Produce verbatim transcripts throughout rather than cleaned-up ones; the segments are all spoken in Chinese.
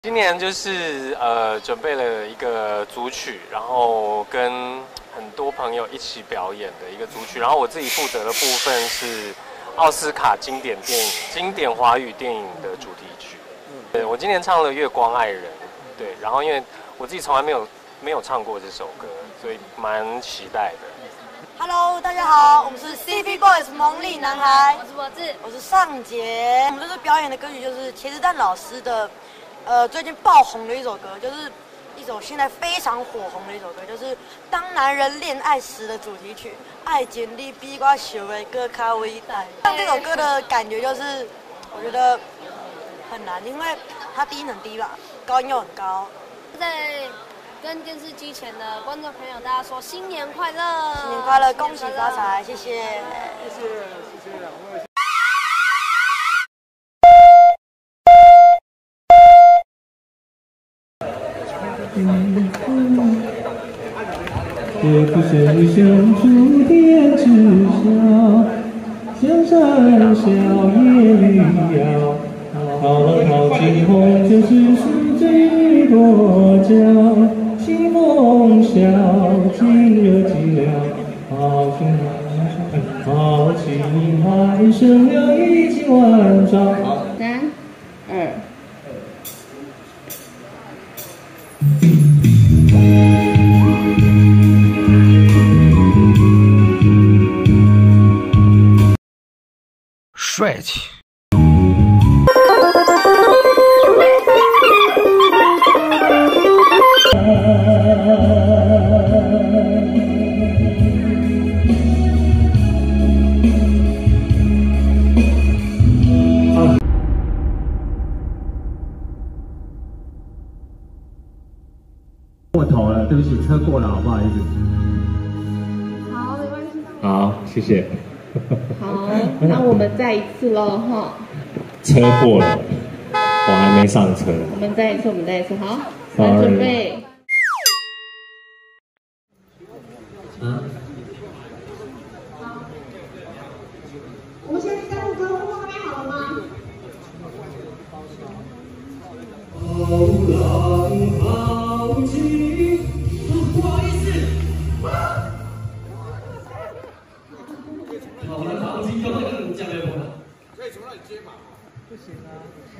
今年就是呃准备了一个组曲，然后跟很多朋友一起表演的一个组曲，然后我自己负责的部分是奥斯卡经典电影、经典华语电影的主题曲。对，我今年唱了《月光爱人》，对，然后因为我自己从来没有没有唱过这首歌，所以蛮期待的。 Hello， 大家好，我们是 C P Boys 萌力男孩， 我是柏智， 我是尚杰。我们这次表演的歌曲就是茄子蛋老师的。 呃，最近爆红的一首歌，就是一首现在非常火红的一首歌，就是《当男人恋爱时》的主题曲《爱情你比我想的更加伟大》。唱这首歌的感觉就是，我觉得很难，因为它低音很低吧，高音又很高。 在跟电视机前的观众朋友，大家说新年快乐！ 新年快乐，恭喜发财，谢谢，谢谢谢，谢谢两位。 也不是相处天知晓，江山笑夜雨遥。好了好今后就是是最多娇，清风笑，今热寂寥。好情好情还剩了一千万招。 三二。 帅气。 过头了，对不起，车过了，好不好意思？ 好，没关系。 好，谢谢。 好，那我们再一次喽，哈。 车过了，我还没上车。 我们再一次，我们再一次，好，来准备。 嗯。 我们现在三个歌画面好了吗？好浪好情，不好意思。 好了，好，今天跟你讲的不好，可以从那里接嘛？不行啊。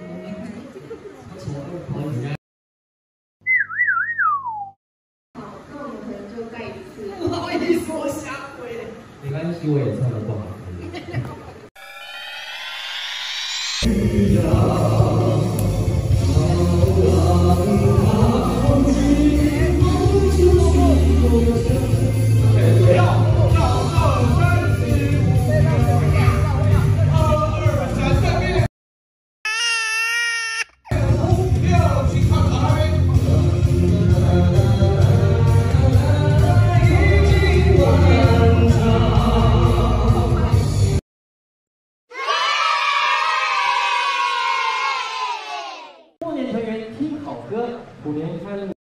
好，那我们可能就再一次。 不好意思，我瞎回。 没关系，我也唱得不好。 过年团圆听好歌，虎年开运，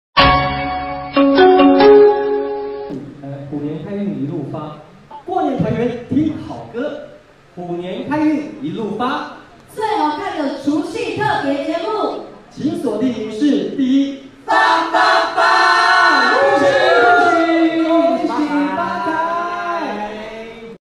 呃，虎年开运一路发。过年团圆听好歌，虎年开运一路发。 最好看的除夕特别节目， 请锁定影视第一发发。